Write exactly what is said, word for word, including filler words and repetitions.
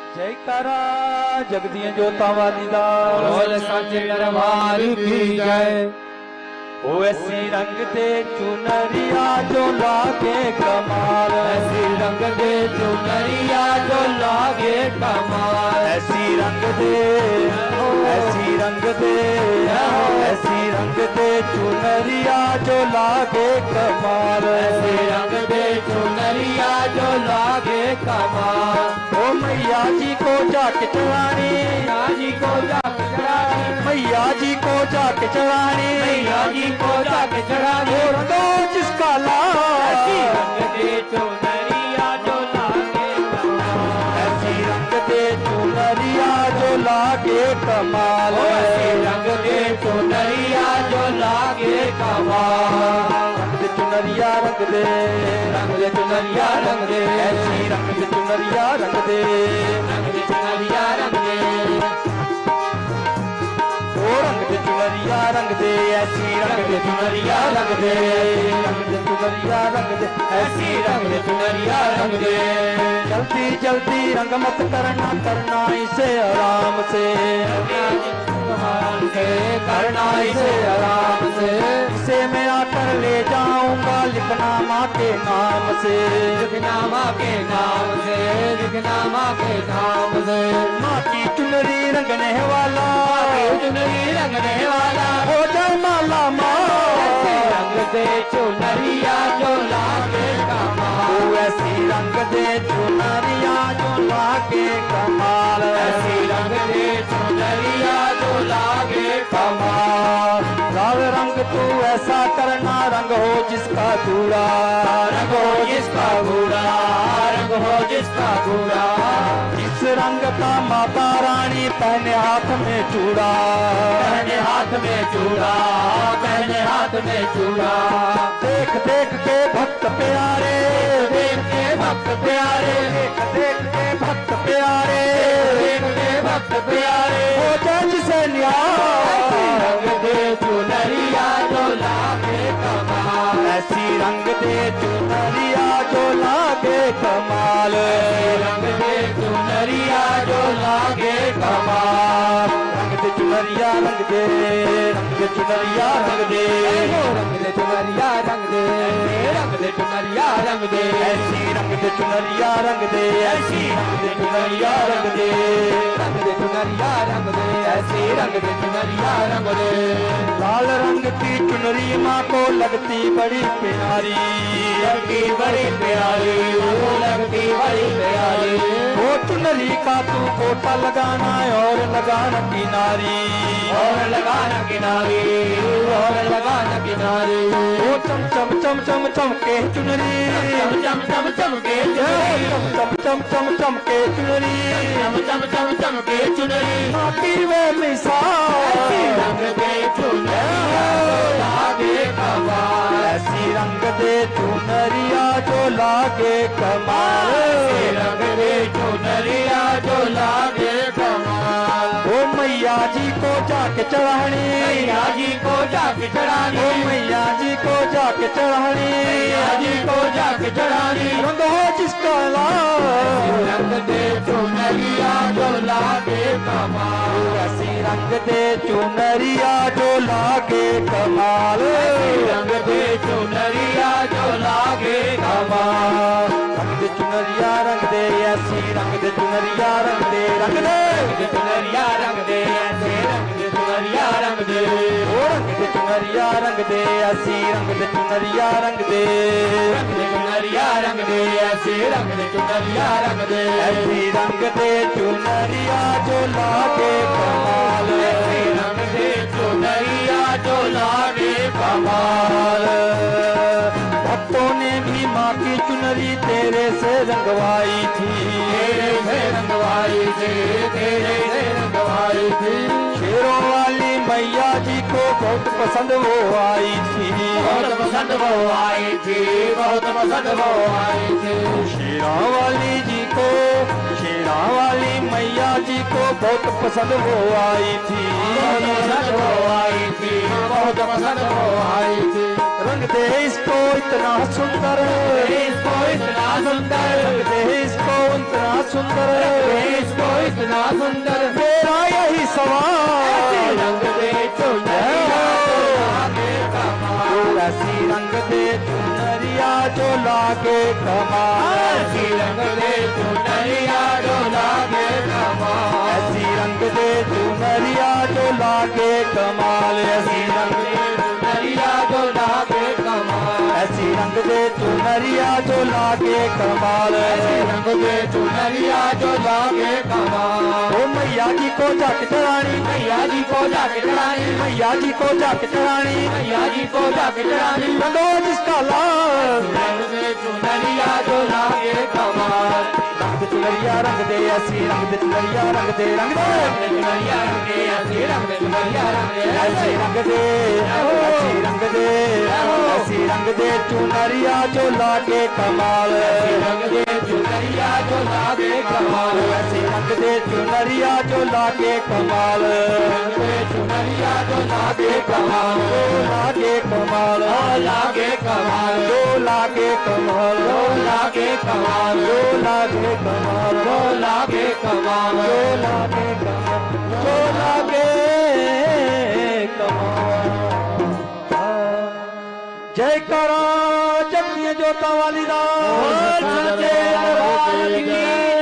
जयकारा जगदियां जोतां वाली दा बोल सच्चे दरबार की जय। ओ ऐसी रंग दे चुनरिया जो लागे कमाल, ऐसी रंग दे चुनरिया जो लागे कमाल, ऐसी रंग दे ऐसी रंग दे ऐसी रंग दे चुनरिया जो लागे कमाल, ऐसी रंग दे चुनरिया जो लागे कमाल। ओ मैया जी को जाके चढ़ानी, मैया जी को जाके चढ़ानी, मैया जी को जाके चढ़ानी, मैया जी को जाके चढ़ानी। और दो जिसका लाल, ऐसी रंग दे चुनरिया जो लागे कमाल, ऐसी रंग दे चुनरिया जो लागे कमाल, ऐसी रंग दे चुनरिया जो लागे कमाल। रंग दे चुनरिया रंग दे रंग दे चुनरिया रंग दे, ऐसी रंग दे चुनरिया रंग दे, रंग दे चुनरिया रंग दे, ओ रंग दे चुनरिया रंग दे, ऐसी रंग दे चुनरिया रंग दे, रंग दे चुनरिया रंग दे, ऐसी रंग दे चुनरिया रंग दे। जल्दी जल्दी रंग मत करना, करना इसे आराम से, कमाल से करना इसे आराम से, इसे मैं आकर ले जाऊंगा लिखना माँ के नाम से, लिखना माँ के नाम से, लिखना माँ के नाम से। माँ की चुनरी रंगने वाला, चुनरी रंगने वाला हो जाए माला माँ, ऐसी रंग दे चुनरिया जो लागे कमाल, ओ ऐसी रंग दे चुनरिया जो लागे कमाल, ऐसी रंग दे चुनरिया जो लागे कमाल। लाल रंग तू ऐसा करना रंग हो जिसका दूरा, रंग हो जिसका बूढ़ा, रंग हो जिसका बूढ़ा। जिस रंग का माता रानी पहने हाथ में चूड़ा, पहने हाथ में चूड़ा, पहने हाथ में चूड़ा। देख देख के भक्त प्यारे, देख के भक्त प्यारे, देख देख के भक्त प्यारे, देख के भक्त प्यारे। हो जाए जिसे न्याय, रंग दे चुनरिया जो लागे कमाल, ऐसी रंग दे चुनरिया जो लागे कमाल, रंग दे चुनरिया जो लागे कमाल। रंग दे चुनरिया रंग दे, रंग दे चुनरिया रंग दे, रंग दे चुनरिया रंग दे, रंग दे चुनरिया रंग दे, ऐसी रंग दे चुनरिया रंग दे, ऐसी रंग दे चुनरिया रंग दे, रंग दे चुनरिया रंग दे, ऐसी रंग दे चुनरिया रंग दे। लाल रंग की चुनरी माँ को लगती बड़ी प्यारी, लगती बड़ी प्यारी, वो लगती बड़ी प्यारी। वो चुनरी का तू गोटा लगाना और लगाना किनारी, और लगाना किनारी, और लगाना किनारी। वो चम चम चम चम चम के चुनरी, चम चम चम चम के चुनरी, चम चम चम चम के चुनरी, चम चम चम चम के चुनरी। माटी वे मिसाल, ऐसी रंग दे चुनरिया जो लागे कमाल, ऐसी रंग दे चुनरिया जो लागे कमाल, ऐसी रंग दे चुनरिया जो लागे कमाल। ओ मैया जी को जाके चढ़ानी, मैया जी को जाके चढ़ानी, ओ मैया जी को जाके चढ़ानी, मैया जी को जाके चढ़ानी। रंग हो जिसका लाल, रंग दे चुनरिया जो लागे कमाल, ऐसी रंग दे चुनरिया जो लागे कमाल, रंग दे चुनरिया जो लागे कमाल। रंग दे चुनरिया रंग दे, ऐसी रंग दे चुनरिया रंग दे, रंग दे रंग दे चुनरिया रंग दे, ऐसे रंग दे चुनरिया रंग दे, ओ रंग दे चुनरिया रंग दे, ऐसी रंग दे चुनरिया रंग दे, रंग दे चुनरिया रंग दे, ऐसे रंग दे चुनरिया रंग दे, ऐसी रंग दे चुनरिया जो लागे कमाल, ऐसे रंग दे चुनरिया जो लागे कमाल। भक्तों ने भी माँ की चुनरी तेरे से रंगवाई थी, तेरे से रंगवाई थी, तेरे से रंगवाई थी। शेरों वाली मैया जी को बहुत पसंद वो आई थी, बहुत पसंद वो आई थी, बहुत पसंद वो आई थी। शेरा वाली जी को, शेरा वाली मैया जी को बहुत पसंद वो आई थी, बहुत पसंद वो आई थी, बहुत पसंद वो आई थी। रंग दे इसको इतना सुंदर, इसको इतना सुंदर, रंग दे इसको इतना सुंदर, इसको कितना सुंदर मेरा यही सवाल रंग दे चुनरिया जो लागे कमाल ऐसी रंग दे चुनरिया जो लागे कमाल ऐसी रंग दे चुनरिया जो लागे कमाल ऐसी रंग दे चुनरिया जो लागे कमाल ऐसी रंग दे चुनरिया जो लागे कमाल ऐसी रंग दे चुनरिया जो लागे कमाल रंग दे चुनरिया जो लागे कमाल ओ मैया जी को जट चढ़ानी मैया जी को जाके चढ़ानी मैया जी को जट चढ़ानी मैया जी को जाके चढ़ानी रंगो जिसका लाल रंग दे चुनरिया जो लागे कमाल रंग चुनरिया रंग दे ऐसी रंग दे चुनरिया रंग दे रंग दे चुनरिया रंग दे ऐसी रंग दे चुनरिया रंग दे ऐसी रंग दे ऐसी रंग दे ऐसी रंग दे चुनरिया जो लागे कमाल रंग दे चुनरिया जो लागे कमाल ऐसी रंग दे चुनरिया जो लागे कमाल रंग दे चुनरिया जो लागे कमाल लागे कमाल लागे कमाल जो लागे कमाल जो लागे कमाल जो लागे कमाल जो लागे कमाल जो लागे कमाल जो लागे कमाल जय करा जगतियां जोता वाली दा सच्चे दरबार की